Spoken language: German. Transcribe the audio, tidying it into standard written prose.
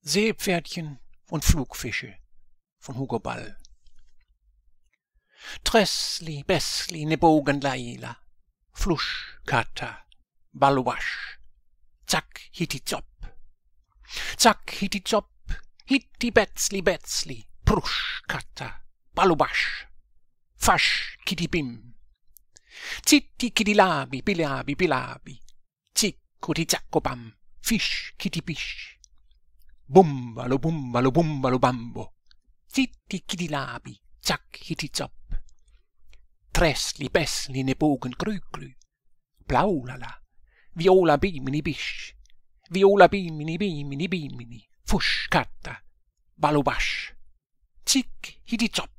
Seepferdchen und Flugfische von Hugo Ball. Tressli, Bessli, ne Bogen Laila, Flusch, Kata, Balwasch, zack, hitti zop. Zack, hitti zop, hitti Betzli, Betzli, Prusch, Kata, Balwasch, Fasch, Kitti Bim. Zitti, Kitti Labi, Bilabi, Bilabi, Zickuti, Zaccobam, Fisch, Kitti Bisch. Bumbalo, bumbalo, bumbalo, bambo, zitti, Kitti Labi, zack, hitti zop. Tressli, Bessli, ne Bogen, Grü, Blaulala, Viola, Bimini, Bisch, Viola, Bimini, Bimini, Bimini, Fusch, Katta, Balubasch, zick, hitti zop.